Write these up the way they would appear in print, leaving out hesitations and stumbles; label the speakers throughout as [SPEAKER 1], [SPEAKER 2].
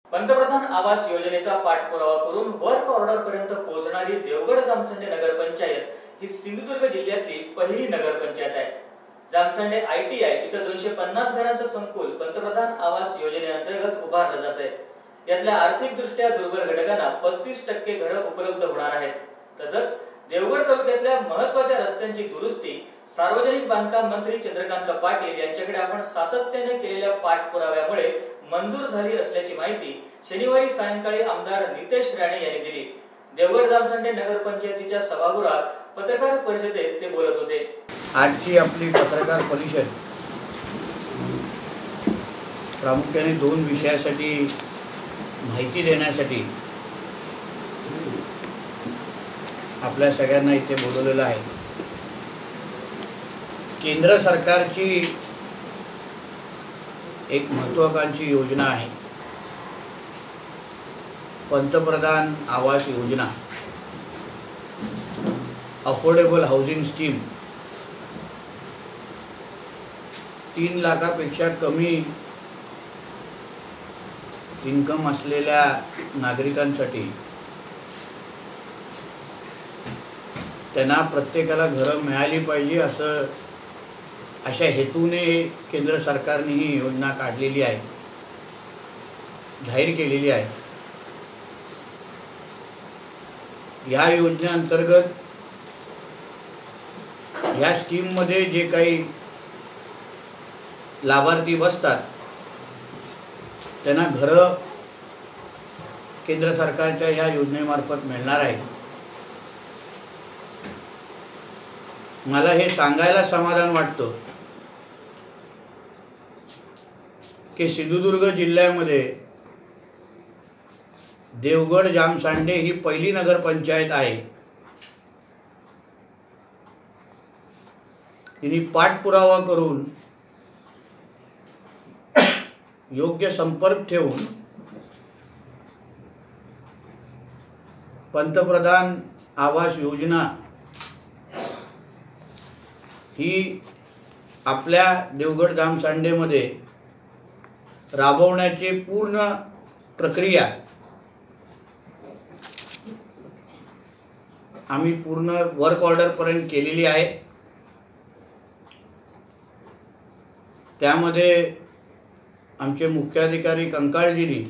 [SPEAKER 1] पंतप्रधान आवास योजनेचा पाठपुरावा करून वर्क ऑर्डर पर्यंत पोहोचणारी देवगड जामसंडे नगरपंचायत ही सिंधुदुर्ग जिल्ह्यातली पहिली नगरपंचायत आहे। जामसंडे ITI इथं 250 घरांचं संकुल पंतप्रधान आवास योजनेअंतर्गत उभारलं जात आहे। यातल्या आर्थिक दृष्ट्या दुर्बल घटकांना 35% घरं उपलब्ध होणार आहेत। तसंच देवगड तालुक्यातल्या महत्त्वाच्या रस्त्यांची दुरुस्ती सार्वजनिक बांधकाम मंत्री चंद्रकांत पाटील यांच्याकडे आपण सातत्याने केलेल्या पाठपुराव्यामुळे मंजूर झाली असल्याची माहिती शनिवारी सायंकाळी आमदार नितेश राणे यांनी दिली। देवगड जामसंडे नगरपंचायतीच्या सभागृहात पत्रकार परिषदेत ते बोलत होते।
[SPEAKER 2] आजची आपली पत्रकार परिषद प्रामुख्याने दोन विषयासाठी माहिती देण्यासाठी आपल्या सगळ्यांना इथे बोलवलेलं आहे। केंद्र सरकारची एक महत्त्वाकांक्षी योजना आहे पंतप्रधान Awas Yojana, affordable housing scheme. 3 लाखापेक्षा कमी इन्कम असलेल्या नागरिकांसाठी त्यांना प्रत्येकाला घरं मिळाली पाहिजे अशा हेतूने केंद्र सरकारने ही योजना काढलेली आहे, जाहीर केलेली आहे। या योजनेअंतर्गत या स्कीममध्ये जे काही लाभार्थी बसतात त्यांना घरं केंद्र सरकारच्या या योजनेमार्फत मिळणार आहे। मला हे सांगायला समाधान वाटतं की सिंधुदुर्ग जिल्ह्यामध्ये देवगड जामसांडे ही पहिली नगरपंचायत आहे। तिने पाठपुरावा करून योग्य संपर्क ठेवून पंतप्रधान आवास योजना ही आपल्या देवगड जामसांडेमध्ये राबवण्याची पूर्ण प्रक्रिया आम्ही पूर्ण वर्क ऑर्डर पर्यंत केलेली आहे। त्यामध्ये आमचे मुख्याधिकारी कंकाळजीनी,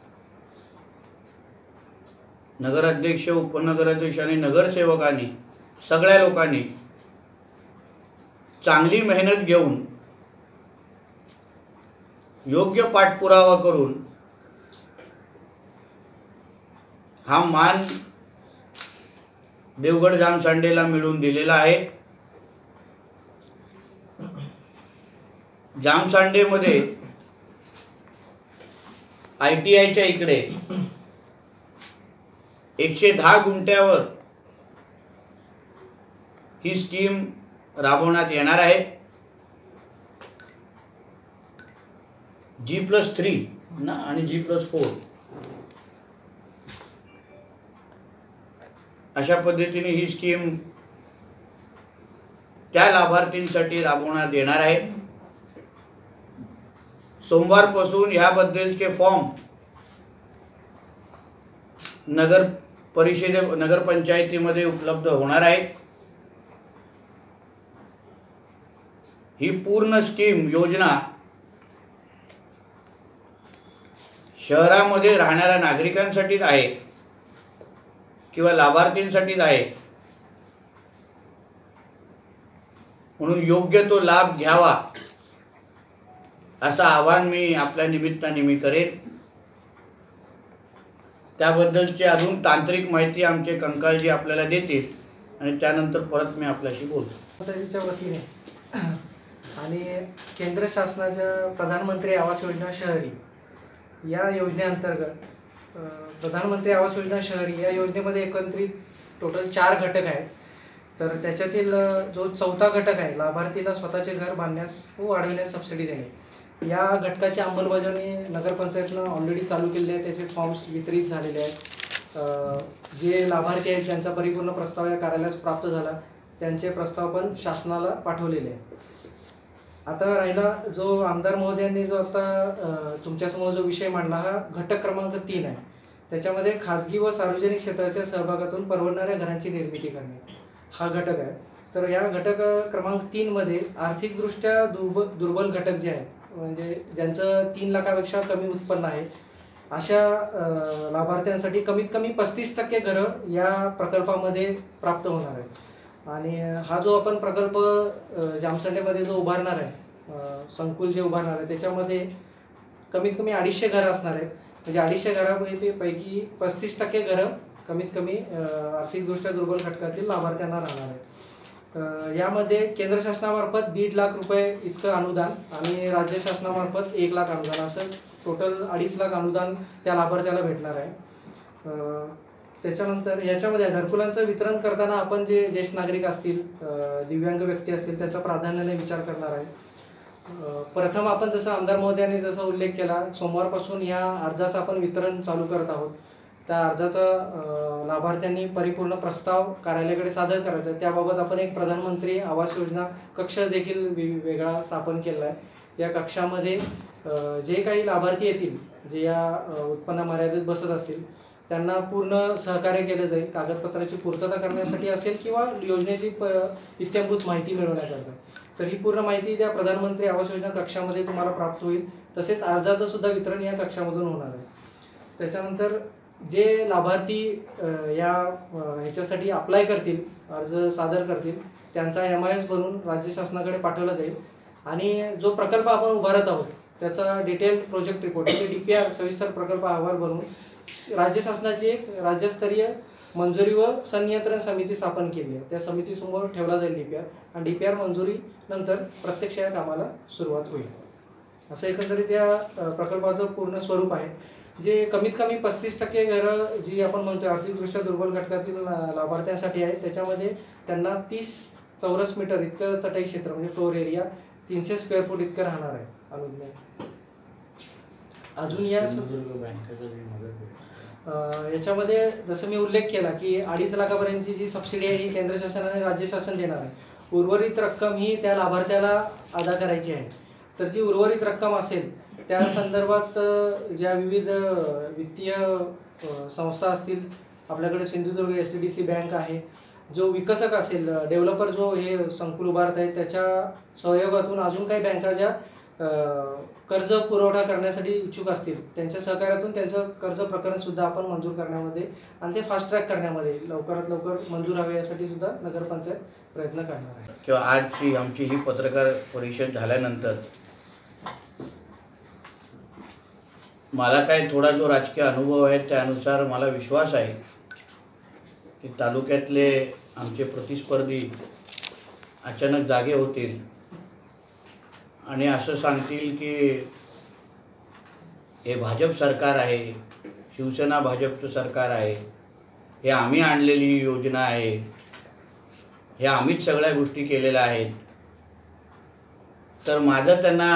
[SPEAKER 2] नगराध्यक्ष, उपनगराध्यक्ष आणि नगरसेवकांनी, सगळ्या लोकांनी चांगली मेहनत घेऊन योग्य पाठपुरावा करून हा मान देवगड जामसांडेला मिळवून दिलेला आहे। जामसांडेमध्ये ITIच्या इकडे 110 गुंठ्यावर ही स्कीम राबवण्यात येणार आहे। G+3 ना आणि G+4 अशा पद्धतीने ही स्कीम त्या लाभार्थींसाठी राबवण्यात येणार आहे। सोमवारपासून ह्याबद्दलचे फॉर्म नगरपंचायतीमध्ये उपलब्ध होणार आहेत। ही पूर्ण स्कीम योजना शहरामध्ये राहणाऱ्या नागरिकांसाठीच आहे किंवा लाभार्थींसाठीच आहे, म्हणून योग्य तो लाभ घ्यावा असं आवाहन मी आपल्या निमित्ताने मी करेन। त्याबद्दलची अजून तांत्रिक माहिती आमचे कंकाळजी आपल्याला देतील आणि त्यानंतर परत मी आपल्याशी बोलतो।
[SPEAKER 3] त्याच्या वतीने आणि केंद्र शासनाच्या प्रधानमंत्री आवास योजना शहरी या योजनेअंतर्गत प्रधानमंत्री आवास योजना शहरी या योजनेमध्ये एकत्रित टोटल 4 घटक आहेत। तर त्याच्यातील जो 4था घटक आहे लाभार्थीला स्वतःचे घर बांधण्यास व वाढविण्यास सबसिडी देणे, या घटकाची अंमलबजावणी नगरपंचायतनं ऑलरेडी चालू केली आहे। त्याचे फॉर्म्स वितरित झालेले आहेत। जे लाभार्थी आहेत ज्यांचा परिपूर्ण प्रस्ताव या कार्यालयास प्राप्त झाला त्यांचे प्रस्ताव पण शासनाला पाठवलेले आहेत। आता राहिला जो आमदार महोदयांनी जो आता तुमच्यासमोर जो विषय मांडला, हा घटक क्रमांक 3 आहे. त्याच्यामध्ये खाजगी व सार्वजनिक क्षेत्राच्या सहभागातून परवडणाऱ्या घरांची निर्मिती करणे हा घटक आहे. तर या घटक क्रमांक 3 मध्ये आर्थिकदृष्ट्या दुर्बल घटक जे आहेत, म्हणजे ज्यांचं 3 लाखापेक्षा कमी उत्पन्न आहे, अशा लाभार्थ्यांसाठी कमीत कमी 35% घरं या प्रकल्पामध्ये प्राप्त होणार आहेत. आणि हा जो आपण प्रकल्प जामसंडेमध्ये जो उभारणार आहे, संकुल जे उभारणार आहे, त्याच्यामध्ये कमीत कमी 250 घरं असणार आहेत. म्हणजे 250 घरापैकी 35% घरं कमीत कमी आर्थिकदृष्ट्या दुर्बल घटकातील लाभार्थ्यांना राहणार आहेत. यामध्ये केंद्र शासनामार्फत 1.5 लाख रुपये इतकं अनुदान आणि राज्य शासनामार्फत 1 लाख अनुदान, असं टोटल 2.5 लाख अनुदान त्या लाभार्थ्याला भेटणार आहे. त्याच्यानंतर याच्यामध्ये घरकुलांचं वितरण करताना आपण जे ज्येष्ठ नागरिक असतील, दिव्यांग व्यक्ती असतील, त्याचा प्राधान्याने विचार करणार आहे. प्रथम आपण जसं आमदार महोदयांनी जसा उल्लेख केला, सोमवारपासून या अर्जाचं आपण वितरण चालू करत आहोत. त्या अर्जाचा लाभार्थ्यांनी परिपूर्ण प्रस्ताव कार्यालयाकडे सादर करायचा. त्याबाबत आपण एक प्रधानमंत्री आवास योजना कक्ष देखील वेगळा स्थापन केला आहे. या कक्षामध्ये जे काही लाभार्थी येतील, जे या उत्पन्न मर्यादेत बसत असतील, त्यांना पूर्ण सहकार्य केलं जाईल. कागदपत्राची पूर्तता करण्यासाठी असेल किंवा योजनेची इत्थंभूत माहिती मिळवण्याकरता. तर ही पूर्ण माहिती त्या प्रधानमंत्री आवास योजना कक्षामध्ये तुम्हाला प्राप्त होईल. तसेच अर्जाचं सुद्धा वितरण या कक्षामधून होणार आहे. त्याच्यानंतर जे लाभार्थी या ह्याच्यासाठी अप्लाय करतील, अर्ज सादर करतील, त्यांचा MIS बनवून राज्य शासनाकडे पाठवला जाईल. आणि जो प्रकल्प आपण उभारत आहोत त्याचा डिटेल प्रोजेक्ट रिपोर्ट म्हणजे DPR सविस्तर प्रकल्प अहवाल बनवून राज्य शासनाची एक राज्यस्तरीय मंजुरी व संनियंत्रण समिती स्थापन केली आहे. त्या समितीसमोर ठेवला जाईल DPR, आणि DPR मंजुरीनंतर प्रत्यक्ष या कामाला सुरुवात होईल. असं एकंदरीत या प्रकल्पाचं पूर्ण स्वरूप आहे, जे कमीत कमी 35% घरं जी आपण म्हणतो आर्थिकदृष्ट्या दुर्बल घटकातील लाभार्थ्यांसाठी आहे. त्याच्यामध्ये त्यांना 30 चौरस मीटर इतकं चटई क्षेत्र म्हणजे फ्लोर एरिया 300 स्क्वेअर फूट इतकं राहणार आहे अनुज्ञा. अजून याच्यामध्ये जसं मी उल्लेख केला की 2.5 लाखापर्यंतची जी सबसिडी आहे ही केंद्र शासन आणि राज्य शासन देणार आहे. उर्वरित रक्कम ही त्या लाभार्थ्याला अदा करायची आहे. तर जी उर्वरित रक्कम असेल त्या संदर्भात ज्या विविध वित्तीय संस्था असतील, आपल्याकडे सिंधुदुर्ग STDC बँक आहे, जो विकसक असेल, डेव्हलपर जो हे संकुल उभारत आहे, त्याच्या सहयोगातून अजून काही बँका ज्या कर्ज पुरवठा करण्यासाठी इच्छुक असतील, त्यांच्या सहकार्यातून त्यांचं कर्ज प्रकरण सुद्धा आपण मंजूर करण्यामध्ये आणि ते फास्ट ट्रॅक करण्यामध्ये लवकरात लवकर मंजूर हवे यासाठी सुद्धा नगरपंचायत प्रयत्न करणार आहे.
[SPEAKER 2] किंवा आजची आमची ही पत्रकार परिषद झाल्यानंतर मला काय थोडा जो राजकीय अनुभव आहे त्यानुसार मला विश्वास आहे की तालुक्यातले आमचे प्रतिस्पर्धी अचानक जागे होतील आणि असं सांगतील की हे भाजप सरकार आहे, शिवसेना भाजपचं सरकार आहे, हे आम्ही आणलेली योजना आहे, हे आम्हीच सगळ्या गोष्टी केलेल्या आहेत. तर माझं त्यांना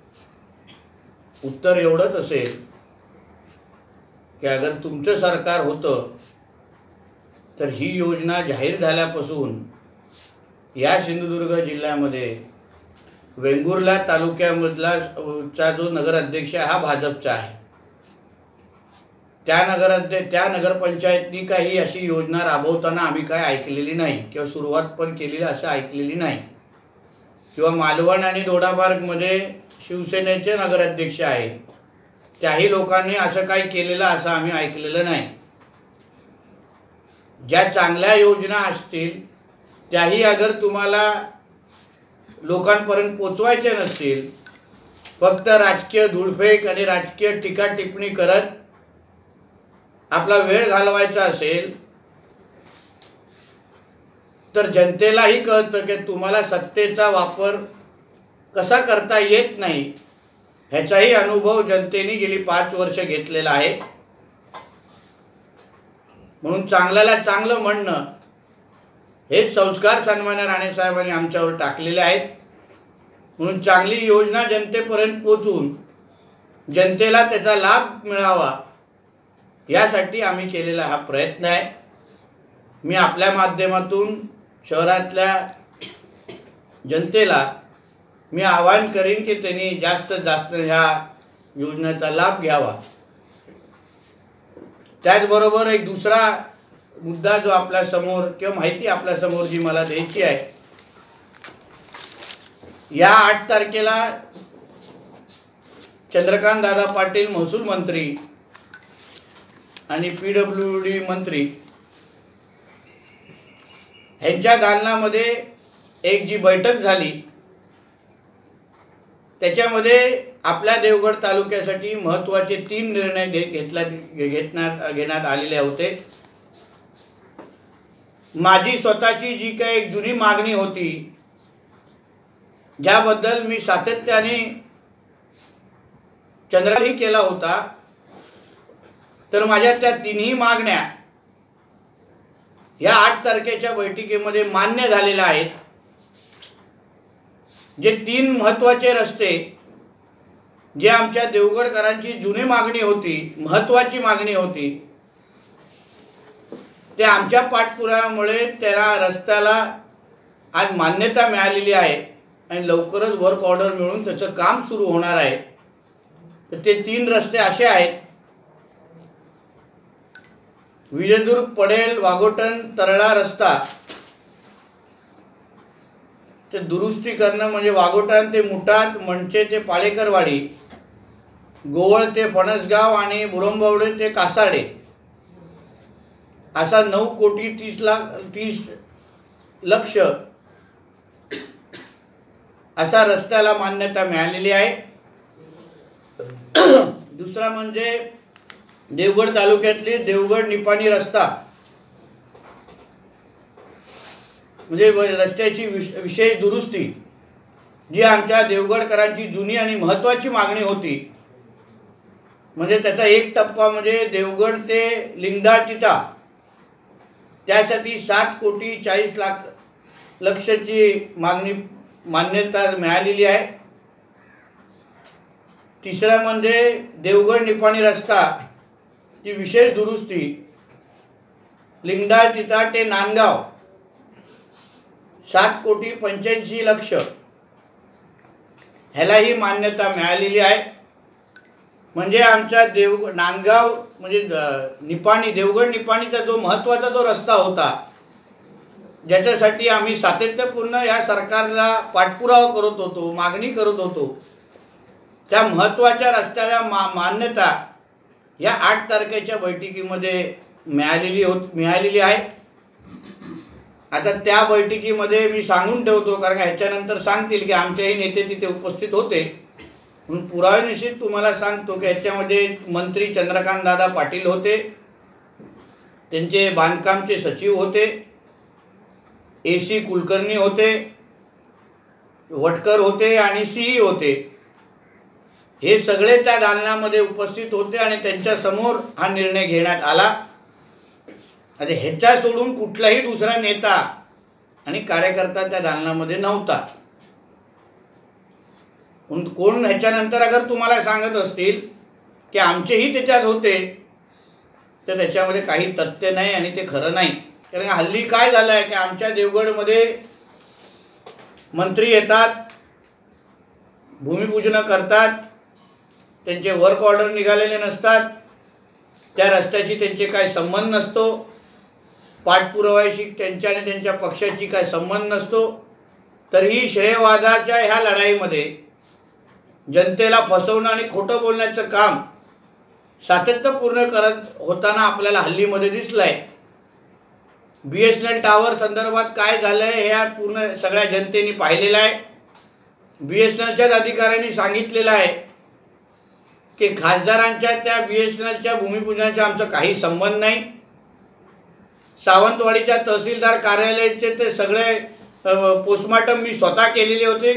[SPEAKER 2] उत्तर एवढंच असेल की अगर तुमचं सरकार होतं तर ही योजना जाहीर झाल्यापासून या सिंधुदुर्ग जिल्ह्यामध्ये वेंगुर्ला तालुक्यामधला चा जो नगराध्यक्ष हा भाजपचा आहे. त्या नगरपंचायतनी काही अशी योजना राबवताना आम्ही काय ऐकलेली नाही किंवा सुरुवात पण केलेली असं ऐकलेली नाही. किंवा मालवण आणि दोडामार्गमध्ये शिवसेनेचे नगराध्यक्ष आहे, त्याही लोकांनी असं काही केलेलं असं आम्ही ऐकलेलं नाही. ज्या चांगल्या योजना असतील त्याही अगर तुम्हाला लोकांपर्यंत पोचवायचे नसतील, फक्त राजकीय धूळफेक आणि राजकीय टीका टिप्पणी करत आपला वेळ घालवायचा असेल तर जनतेलाही कळतं की तुम्हाला सत्तेचा वापर कसा करता येत नाही. ह्याचाही अनुभव जनतेने गेली 5 वर्ष घेतलेला आहे. म्हणून चांगल्याला चांगलं म्हणणं हेच संस्कार सन्मान्य राणेसाहेबांनी आमच्यावर टाकलेले आहेत. म्हणून चांगली योजना जनतेपर्यंत पोचवून जनतेला त्याचा लाभ मिळावा यासाठी आम्ही केलेला हा प्रयत्न आहे. मी आपल्या माध्यमातून शहरातल्या जनतेला मी आवाहन करीन की त्यांनी जास्तीत जास्त ह्या योजनेचा लाभ घ्यावा. त्याचबरोबर एक दुसरा मुद्दा जो आपल्या समोर किंवा माहिती आपल्या समोर जी मला द्यायची आहे, या 8 तारखेला चंद्रकांत दादा पाटील महसूल मंत्री आणि PWD मंत्री ह्यांच्या दालनामध्ये एक जी बैठक झाली, त्याच्यामध्ये आपल्या देवगड तालुक्यासाठी महत्त्वाचे 3 निर्णय घेण्यात आलेले होते. माझी स्वतःची जी काही एक जुनी मागणी होती, ज्याबद्दल मी सातत्याने चंद्रही केला होता, तर माझ्या त्या 3ही मागण्या या 8 तारखेच्या बैठकीमध्ये मान्य झालेल्या आहेत. जे 3 महत्त्वाचे रस्ते जे आमच्या देवगडकरांची जुनी मागणी होती, महत्त्वाची मागणी होती, ते आमच्या पाठपुराव्यामुळे त्या रस्त्याला आज मान्यता मिळालेली आहे आणि लवकरच वर्क ऑर्डर मिळून त्याचं काम सुरू होणार आहे. तर ते 3 रस्ते असे आहेत: विजयदुर्ग पडेल वाघोटण तरळा रस्ता ते दुरुस्ती करणं, म्हणजे वाघोटण ते मुठात, मंचे ते पाळेकरवाडी, गोवळ ते फणसगाव आणि बुरंबवडे ते कासाडे, असा 9,30 लक्ष असा रस्त्याला मान्यता मिळालेली आहे. दुसरा म्हणजे देवगड तालुक्यातली देवगड निपाणी रस्ता, म्हणजे रस्त्याची विशेष दुरुस्ती जी आमच्या देवगडकरांची जुनी आणि महत्त्वाची मागणी होती. म्हणजे त्याचा एक टप्पा म्हणजे देवगड ते लिंगदाटिटा, त्यासाठी 7,40,00,000ची मान्यता मिळालेली आहे. तिसरा म्हणजे देवगड निपाणी रस्ता ची विशेष दुरुस्ती लिंगदाटिटा ते नांदगाव 7,85,00,000 ह्यालाही मान्यता मिळालेली आहे. म्हणजे आमच्या नांदगाव म्हणजे निपाणी, देवगड निपाणीचा जो महत्त्वाचा जो रस्ता होता, ज्याच्यासाठी आम्ही सातत्यपूर्ण या सरकारला पाठपुरावा करत होतो, मागणी करत होतो, त्या महत्त्वाच्या रस्त्याला मान्यता या 8 तारखेच्या बैठकीमध्ये मिळालेली आहे. आता त्या बैठकीमध्ये मी सांगून ठेवतो, कारण ह्याच्यानंतर सांगतील की आमचेही नेते तिथे उपस्थित होते, म्हणून पुराव्यानिश्चित तुम्हाला सांगतो की ह्याच्यामध्ये मंत्री चंद्रकांत दादा पाटील होते, त्यांचे बांधकामचे सचिव होते, AC कुलकर्णी होते, वटकर होते आणि CE होते. हे सगळे त्या दालनामध्ये उपस्थित होते आणि त्यांच्या समोर हा निर्णय घेण्यात आला. आणि ह्याच्या सोडून कुठलाही दुसरा नेता आणि कार्यकर्ता त्या दालनामध्ये नव्हता. कोण ह्याच्यानंतर अगर तुम्हाला सांगत असतील की आमचेही त्याच्यात होते, तर त्याच्यामध्ये काही तथ्य नाही आणि ते खरं नाही. कारण हल्ली काय झालं आहे की आमच्या देवगडमध्ये मंत्री येतात, भूमिपूजन करतात, त्यांचे वर्क ऑर्डर निघालेले नसतात, त्या रस्त्याची त्यांचे काय संबंध नसतो, पाठपुराव्याशी त्यांच्या आणि त्यांच्या पक्षाची काय संबंध नसतो. तरीही श्रेयवादाच्या ह्या लढाईमध्ये जनतेला फसवणं आणि खोटं बोलण्याचं काम सातत्यपूर्ण करत होताना आपल्याला हल्लीमध्ये दिसलं आहे. BSNL टावर संदर्भात काय झालं आहे ह्या पूर्ण सगळ्या जनतेने पाहिलेलं आहे. BSNLच्याच अधिकाऱ्यांनी सांगितलेलं आहे की खासदारांच्या त्या BSNLच्या भूमिपूजनाचा आमचा काही संबंध नाही. सावंतवाडीच्या तहसीलदार कार्यालयाचे ते सगळे पोस्टमार्टम मी स्वतः केलेले होते.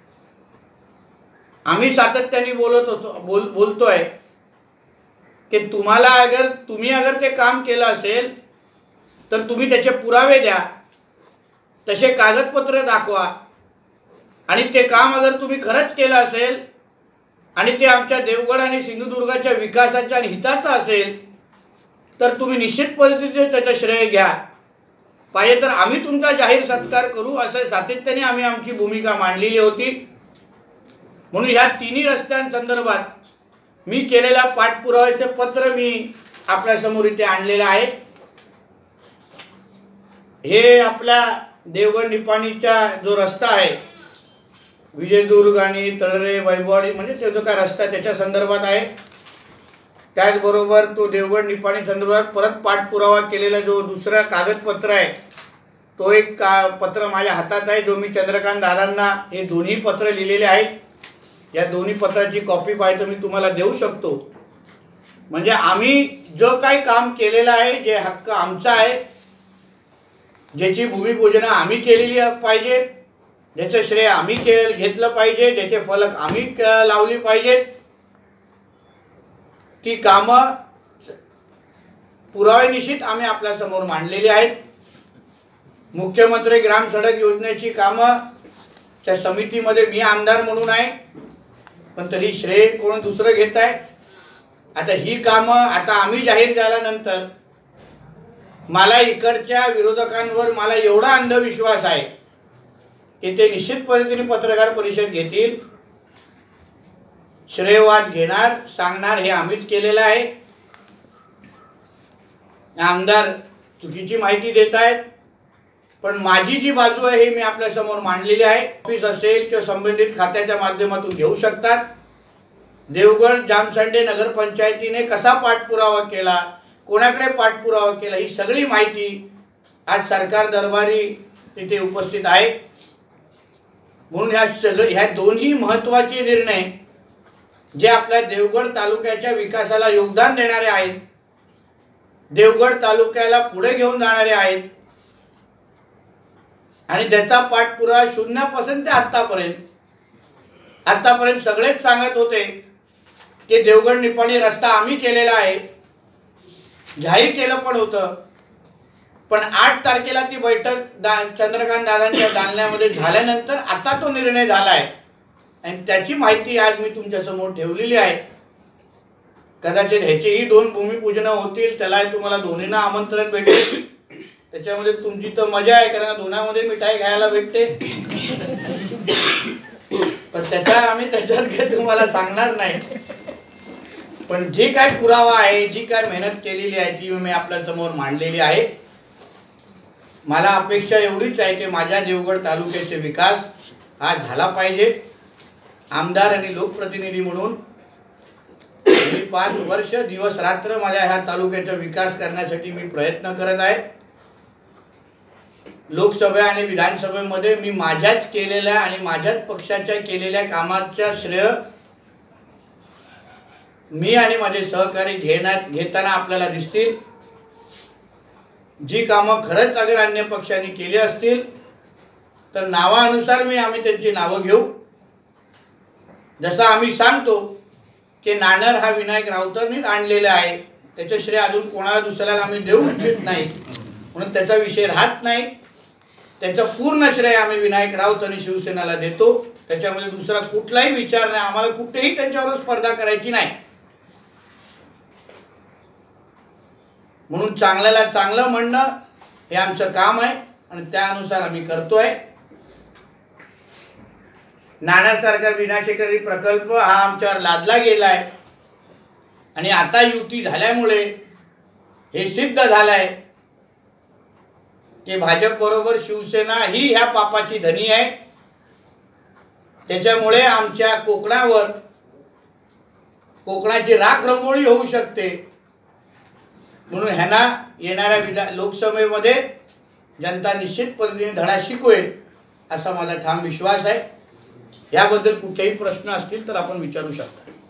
[SPEAKER 2] आम्ही सातत्याने बोलतोय की तुम्ही अगर ते काम केलं असेल तर तुम्ही त्याचे पुरावे द्या, तसे कागदपत्र दाखवा, आणि ते काम अगर तुम्ही खरंच केलं असेल आणि ते आमच्या देवगड आणि सिंधुदुर्गाच्या विकासाच्या आणि हिताचं असेल तर तुम्ही निश्चित पद्धतीने त्याचं श्रेय घ्या. पाहिजे तर आम्ही तुमचा जाहीर सत्कार करू, असं सातत्याने आम्ही आमची भूमिका मांडलेली होती. म्हणून ह्या तिन्ही रस्त्यांसंदर्भात मी केलेल्या पाठपुराव्याचे पत्र मी आपल्यासमोर इथे आणलेलं आहे. हे आपल्या देवगड निपाणीचा जो रस्ता आहे, विजयदुर्ग आणि तळरे वैभववाडी म्हणजे तो जो काय रस्ता त्याच्या संदर्भात आहे. त्याचबरोबर तो देवगड निपाणी संदर्भात परत पाठपुरावा केलेला जो दुसरा कागदपत्र आहे, तो एक पत्र माझ्या हातात आहे, जो मी चंद्रकांत दादांना हे दोन्ही पत्र लिहिलेले आहेत. या दोन्ही पत्राची कॉपी पाहिजे तर मी तुम्हाला देऊ शकतो. म्हणजे आम्ही जो काही काम केलेलं आहे, जे हक्क आमचा आहे, ज्याची भूमिपूजन आम्ही केलेली पाहिजे, ज्याचं श्रेय आम्ही घेतलं पाहिजे, ज्याचे फलक आम्ही लावली पाहिजेत, ती कामं पुराव्यानिश्चित आम्ही आपल्यासमोर मांडलेली आहेत. मुख्यमंत्री ग्राम सडक योजनेची कामं त्या समितीमध्ये मी आमदार म्हणून आहे, पण तरी श्रेय कोण दुसरं घेत आहे. आता ही कामं आता आम्ही जाहीर झाल्यानंतर मला इकडच्या विरोधकांवर मला एवढा अंधविश्वास आहे की ते निश्चित पद्धतीने पत्रकार परिषद घेतील, श्रेयवाद घेणार, सांगणार हे आम्हीच केलेलं आहे. आमदार चुकीची माहिती देत आहेत, पण माझी जी बाजू आहे हे मी आपल्यासमोर मांडलेली आहे. ऑफिस असेल किंवा संबंधित खात्याच्या माध्यमातून घेऊ शकतात. देवगड जामसंडे नगरपंचायतीने कसा पाठपुरावा केला, कोणाकडे पाठपुरावा केला, ही सगळी माहिती आज सरकार दरबारी तिथे उपस्थित आहे. म्हणून ह्या दोन्ही महत्त्वाचे निर्णय जे आपल्या देवगड तालुक्याच्या विकासाला योगदान देणारे आहेत, देवगड तालुक्याला पुढे घेऊन जाणारे आहेत आणि त्याचा पाठपुरावा शून्यापासून ते आतापर्यंत सगळेच सांगत होते की देवगड निपाणी रस्ता आम्ही केलेला आहे, जाहीर केलं पण होतं. पण 8 तारखेला ती बैठक चंद्रकांत दादांच्या दालन्यामध्ये झाल्यानंतर आता तो निर्णय झाला आहे आणि त्याची माहिती आज मी तुमच्यासमोर ठेवलेली आहे. कदाचित ह्याचेही 2 भूमिपूजन होतील, त्याला तुम्हाला दोन्हींना आमंत्रण भेटेल. त्याच्यामध्ये तुमची तर मजा आहे, कारण दोन्हामध्ये मिठाई खायला भेटते. पण त्याच्यात काही तुम्हाला सांगणार नाही. पण जे काय पुरावा आहे, जी काय मेहनत केलेली आहे, ती मी आपल्या समोर मांडलेली आहे. मला अपेक्षा एवढीच आहे की माझ्या देवगड तालुक्याचे विकास हा झाला पाहिजे. आमदार आणि लोकप्रतिनिधी म्हणून मी 5 वर्ष दिवस रात्र माझ्या ह्या तालुक्याचा विकास करण्यासाठी मी प्रयत्न करत आहे. लोकसभा आणि विधानसभेमध्ये मी माझ्याच केलेल्या आणि माझ्याच पक्षाच्या केलेल्या कामाच्या श्रेय मी आणि माझे सहकारी घेताना आपल्याला दिसतील. जी कामं खरंच अगर अन्य पक्षांनी केली असतील तर नावानुसार आम्ही त्यांची नावं घेऊ. जसं आम्ही सांगतो की नाणार हा विनायक राऊतांनीच आणलेला आहे, त्याचं श्रेय अजून कोणाला दुसऱ्याला आम्ही देऊ इच्छित नाही, म्हणून त्याचा विषय राहत नाही. त्याचं पूर्ण श्रेय आम्ही विनायक राऊत आणि शिवसेनेला देतो. त्याच्यामध्ये दुसरा कुठलाही विचार नाही. आम्हाला कुठेही त्यांच्यावर स्पर्धा करायची नाही. म्हणून चांगल्याला चांगलं म्हणणं हे आमचं काम आहे आणि त्यानुसार आम्ही करतोय. नाण्यासारखा विनाशकारी प्रकल्प हा आमच्यावर लादला गेला आहे आणि आता युती झाल्यामुळे हे सिद्ध झालंय की भाजप बरोबर शिवसेना ही ह्या पापाची धनी आहे. त्याच्यामुळे आमच्या कोकणाची राख रंगोळी होऊ शकते. म्हणून ह्यांना येणाऱ्या लोकसभेमध्ये जनता निश्चित पद्धतीने धडा शिकवेल असा माझा ठाम विश्वास आहे. याबद्दल कुठलेही प्रश्न असतील तर आपण विचारू शकता.